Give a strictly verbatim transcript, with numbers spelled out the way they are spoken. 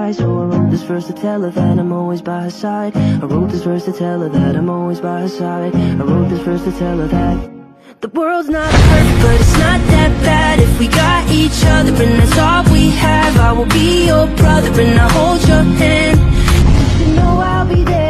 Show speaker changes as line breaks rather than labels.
try. So I wrote this verse to tell her that I'm always by her side. I wrote this verse to tell her that I'm always by her side. I wrote this verse to tell her that the world's not perfect, but it's not that bad if we got each other, and that's all we have. I will be your brother and I'll hold your hand. You know I'll be there